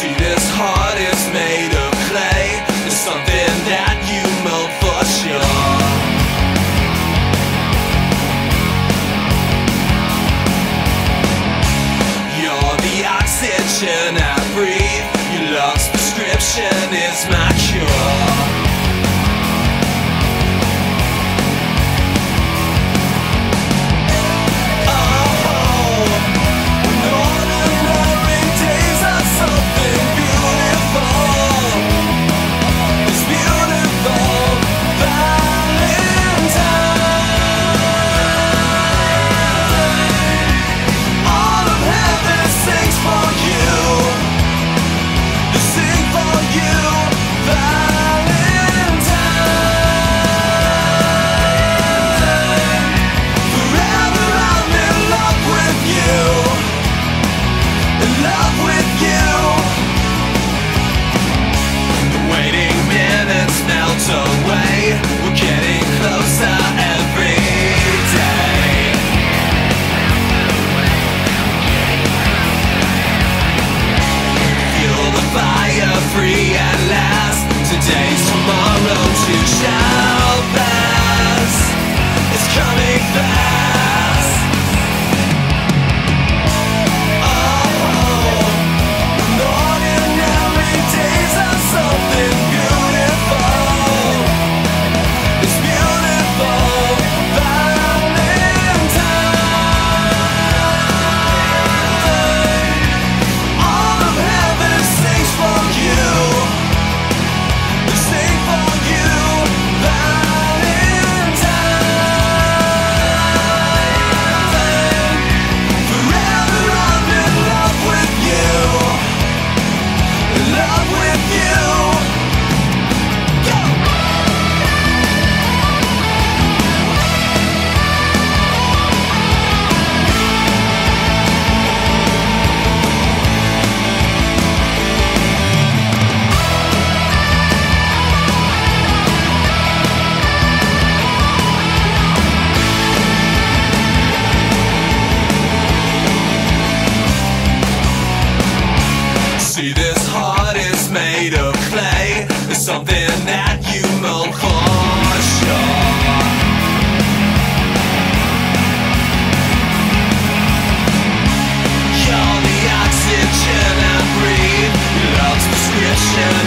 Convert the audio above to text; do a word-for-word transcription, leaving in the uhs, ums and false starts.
See, this heart is made of clay. It's something that you mold for sure. You're the oxygen I breathe. Your love's prescription is my cure. Away, we're getting closer every day. Feel the fire free at last. Today's tomorrow too shall pass. It's coming fast. Oh, ordinary days are something beautiful. See, this heart is made of clay. It's something that you mold for sure. You're the oxygen I breathe. Your love's prescription